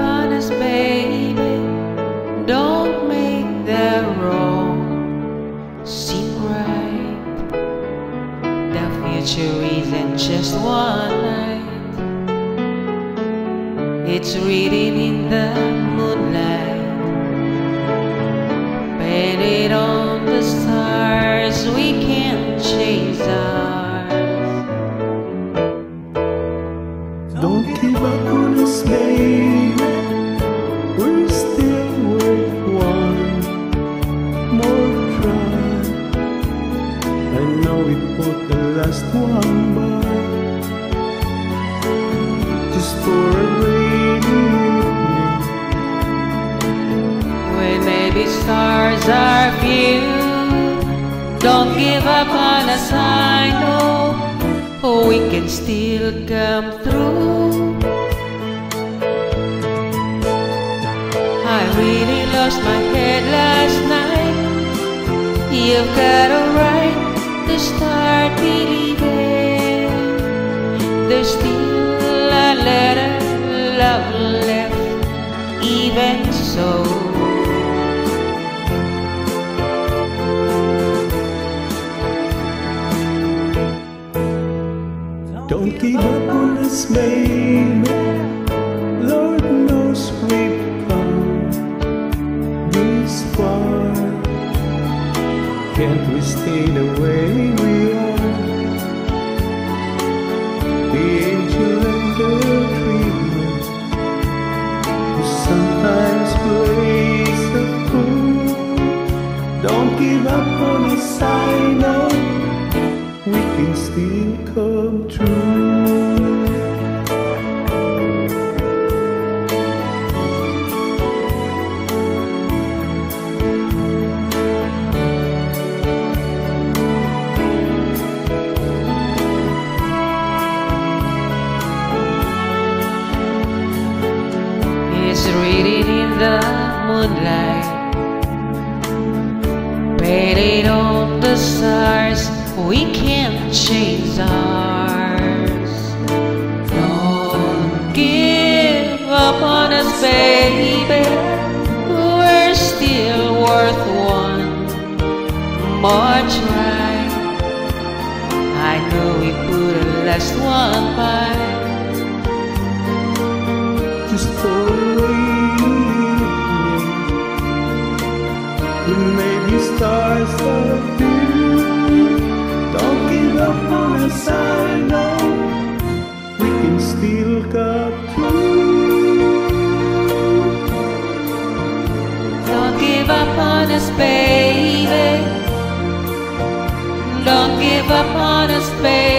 on us, baby. Don't make the wrong seem right. The future isn't just one night. It's written in the moonlight, painted on the stars. We can't chase ours. Don't give up on us, baby. We're still worth one more try. I know we put the last one by, just for a rainy evening, when maybe stars are few. Don't give up on us, I know we can still come through. I really lost my head last night. You've got a right to start believing there's still a little love left, even so. don't give up on us, baby. Lord knows we've come this far. Can't we stay the way we are? The angel and the dreamer who sometimes plays the fool. Don't give up on us, I know we can still come true. It's written in the moonlight, painted on the stars. We can't chase ours. Don't give up on us, baby. We're still worth one more try. I know we put a last one by, Just for a rainy evening, when maybe stars are few. Don't give up on us, I know we can still come through. don't give up on us, baby. Don't give up on us, baby.